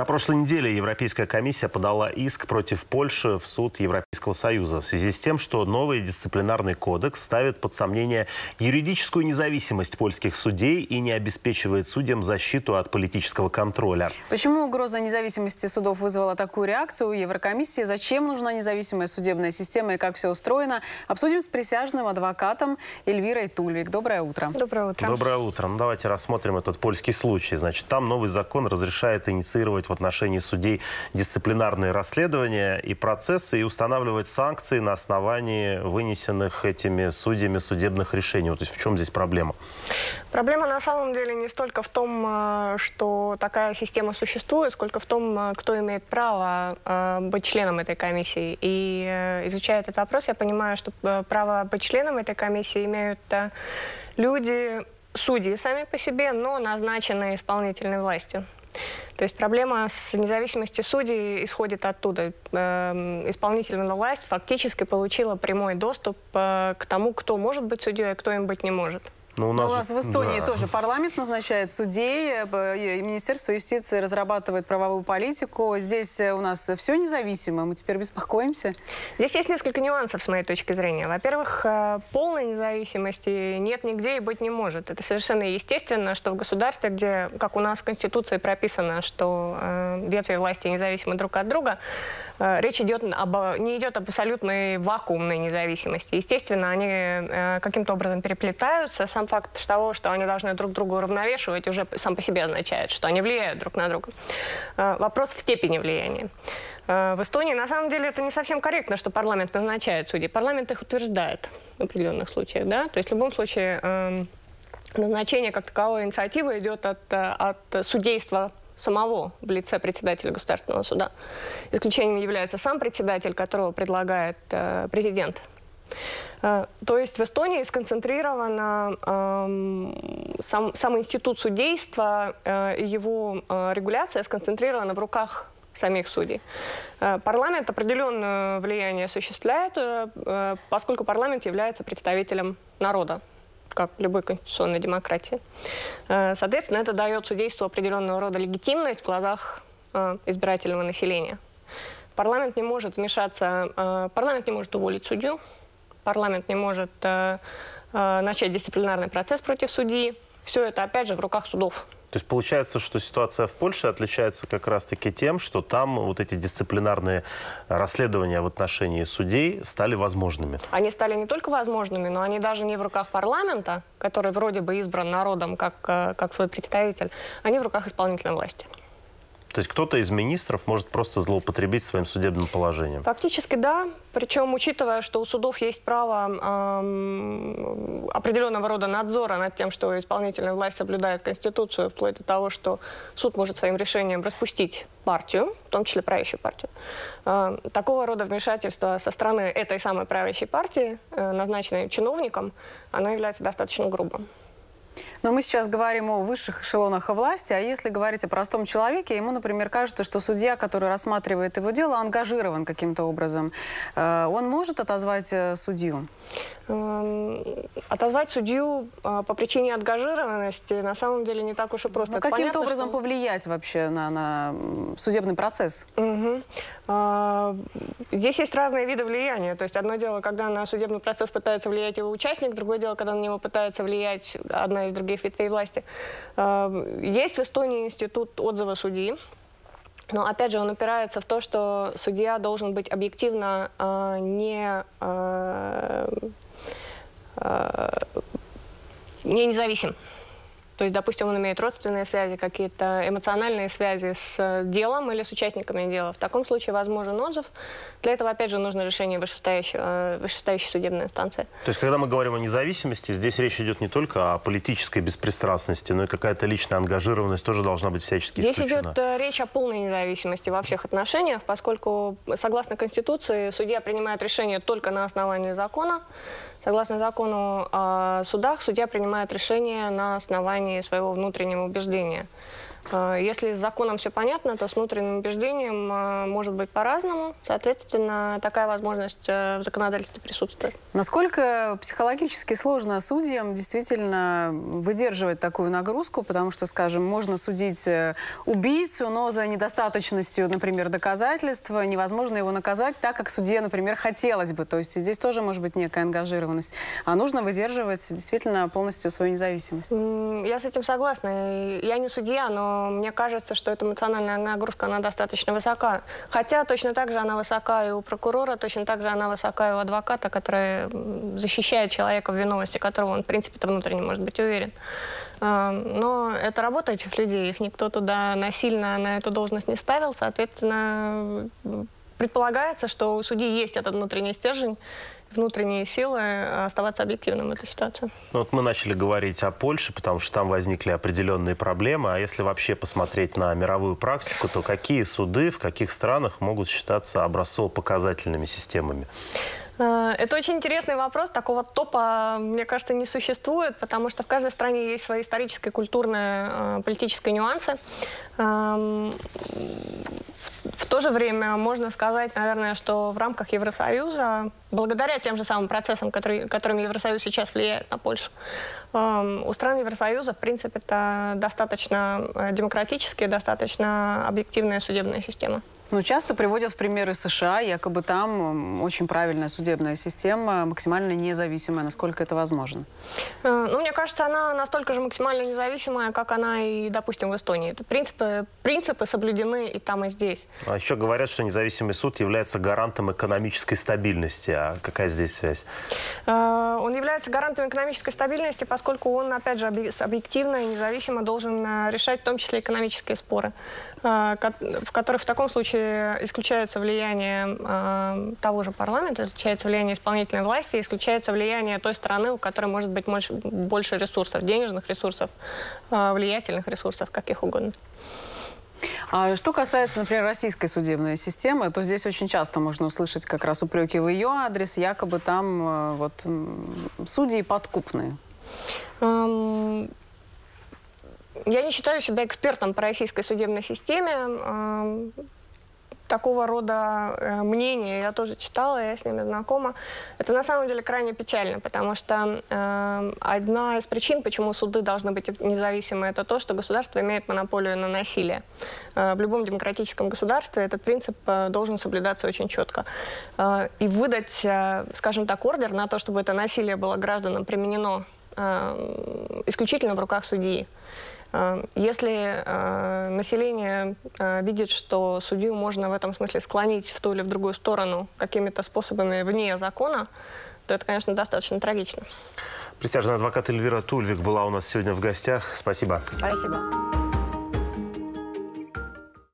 На прошлой неделе Европейская комиссия подала иск против Польши в суд Европейского Союза в связи с тем, что новый дисциплинарный кодекс ставит под сомнение юридическую независимость польских судей и не обеспечивает судьям защиту от политического контроля. Почему угроза независимости судов вызвала такую реакцию у Еврокомиссии? Зачем нужна независимая судебная система и как все устроено? Обсудим с присяжным адвокатом Эльвирой Тульвик. Доброе утро. Доброе утро. Доброе утро. Ну, давайте рассмотрим этот польский случай. Значит, там новый закон разрешает инициировать в отношении судей дисциплинарные расследования и процессы и устанавливать санкции на основании вынесенных этими судьями судебных решений. Вот, то есть в чем здесь проблема? Проблема на самом деле не столько в том, что такая система существует, сколько в том, кто имеет право быть членом этой комиссии. И изучая этот вопрос, я понимаю, что право быть членом этой комиссии имеют люди, судьи сами по себе, но назначенные исполнительной властью. То есть проблема с независимостью судей исходит оттуда. Исполнительная власть фактически получила прямой доступ к тому, кто может быть судьей, а кто им быть не может. Ну, у нас в Эстонии тоже парламент назначает судей, Министерство юстиции разрабатывает правовую политику. Здесь у нас все независимо, мы теперь беспокоимся. Здесь есть несколько нюансов с моей точки зрения. Во-первых, полной независимости нет нигде и быть не может. Это совершенно естественно, что в государстве, где, как у нас в Конституции прописано, что ветви власти независимы друг от друга, речь не идет об абсолютной вакуумной независимости. Естественно, они каким-то образом переплетаются. Сам факт того, что они должны друг друга уравновешивать, уже сам по себе означает, что они влияют друг на друга. Вопрос в степени влияния. В Эстонии, на самом деле, это не совсем корректно, что парламент назначает судей. Парламент их утверждает в определенных случаях. Да? То есть в любом случае назначение как таковой инициативы идет от судейства самого в лице председателя Государственного суда. Исключением является сам председатель, которого предлагает президент. То есть в Эстонии сконцентрирован сам институт судейства, его регуляция сконцентрирована в руках самих судей. Парламент определенное влияние осуществляет, поскольку парламент является представителем народа, как в любой конституционной демократии. Соответственно, это дает судейству определенного рода легитимность в глазах избирательного населения. Парламент не может вмешаться, парламент не может уволить судью, парламент не может начать дисциплинарный процесс против судьи. Все это, опять же, в руках судов. То есть получается, что ситуация в Польше отличается как раз-таки тем, что там вот эти дисциплинарные расследования в отношении судей стали возможными. Они стали не только возможными, но они даже не в руках парламента, который вроде бы избран народом как свой представитель, они в руках исполнительной власти. То есть кто-то из министров может просто злоупотребить своим судебным положением? Фактически да. Причем, учитывая, что у судов есть право определенного рода надзора над тем, что исполнительная власть соблюдает Конституцию, вплоть до того, что суд может своим решением распустить партию, в том числе правящую партию. Такого рода вмешательство со стороны этой самой правящей партии, назначенной чиновником, оно является достаточно грубым. Но мы сейчас говорим о высших эшелонах власти, а если говорить о простом человеке, ему, например, кажется, что судья, который рассматривает его дело, ангажирован каким-то образом. Он может отозвать судью? Отозвать судью по причине ангажированности на самом деле не так уж и просто. Каким-то образом повлиять вообще на судебный процесс? Здесь есть разные виды влияния. То есть одно дело, когда на судебный процесс пытается влиять его участник, другое дело, когда на него пытается влиять одна из других ветвей власти. Есть в Эстонии институт отзыва судьи. Но, опять же, он опирается в то, что судья должен быть объективно не независим. То есть, допустим, он имеет родственные связи, какие-то эмоциональные связи с делом или с участниками дела. В таком случае возможен отзыв. Для этого, опять же, нужно решение вышестоящей судебной инстанции. То есть, когда мы говорим о независимости, здесь речь идет не только о политической беспристрастности, но и какая-то личная ангажированность тоже должна быть всячески исключена. Здесь идет речь о полной независимости во всех отношениях, поскольку, согласно Конституции, судья принимает решение только на основании закона. Согласно закону о судах, судья принимает решение на основании своего внутреннего убеждения. Если с законом все понятно, то с внутренним убеждением может быть по-разному. Соответственно, такая возможность в законодательстве присутствует. Насколько психологически сложно судьям действительно выдерживать такую нагрузку? Потому что, скажем, можно судить убийцу, но за недостаточностью, например, доказательств невозможно его наказать так, как судье, например, хотелось бы. То есть здесь тоже может быть некая ангажированность. А нужно выдерживать действительно полностью свою независимость. Я с этим согласна. Я не судья, но мне кажется, что эта эмоциональная нагрузка, она достаточно высока. Хотя точно так же она высока и у прокурора, точно так же она высока и у адвоката, который защищает человека в виновности, которого он, в принципе-то, внутренне может быть уверен. Но это работа этих людей, их никто туда насильно на эту должность не ставил, соответственно, предполагается, что у судьи есть этот внутренний стержень, внутренние силы оставаться объективным в этой ситуации. Ну, вот мы начали говорить о Польше, потому что там возникли определенные проблемы. А если вообще посмотреть на мировую практику, то какие суды в каких странах могут считаться образцово-показательными системами? Это очень интересный вопрос. Такого топа, мне кажется, не существует, потому что в каждой стране есть свои исторические, культурные, политические нюансы. В то же время можно сказать, наверное, что в рамках Евросоюза, благодаря тем же самым процессам, которыми Евросоюз сейчас влияет на Польшу, у стран Евросоюза, в принципе, это достаточно демократическая, достаточно объективная судебная система. Ну, часто приводят в примеры США, якобы там очень правильная судебная система, максимально независимая, насколько это возможно. Ну, мне кажется, она настолько же максимально независимая, как она и, допустим, в Эстонии. Это принципы соблюдены и там, и здесь. А еще говорят, что независимый суд является гарантом экономической стабильности. А какая здесь связь? Он является гарантом экономической стабильности, поскольку он, опять же, объективно и независимо должен решать в том числе экономические споры, в которых в таком случае исключается влияние того же парламента, исключается влияние исполнительной власти, исключается влияние той стороны, у которой может быть больше ресурсов, денежных ресурсов, влиятельных ресурсов, каких угодно. А что касается, например, российской судебной системы, то здесь очень часто можно услышать как раз упреки в ее адрес, якобы там вот судьи подкупные. Я не считаю себя экспертом по российской судебной системе. Такого рода мнения я тоже читала, я с ними знакома. Это на самом деле крайне печально, потому что одна из причин, почему суды должны быть независимы, это то, что государство имеет монополию на насилие. В любом демократическом государстве этот принцип должен соблюдаться очень четко. И выдать, скажем так, ордер на то, чтобы это насилие было гражданам применено исключительно в руках судьи. Если население видит, что судью можно в этом смысле склонить в ту или в другую сторону какими-то способами вне закона, то это, конечно, достаточно трагично. Присяжный адвокат Эльвира Тульвик была у нас сегодня в гостях. Спасибо. Спасибо.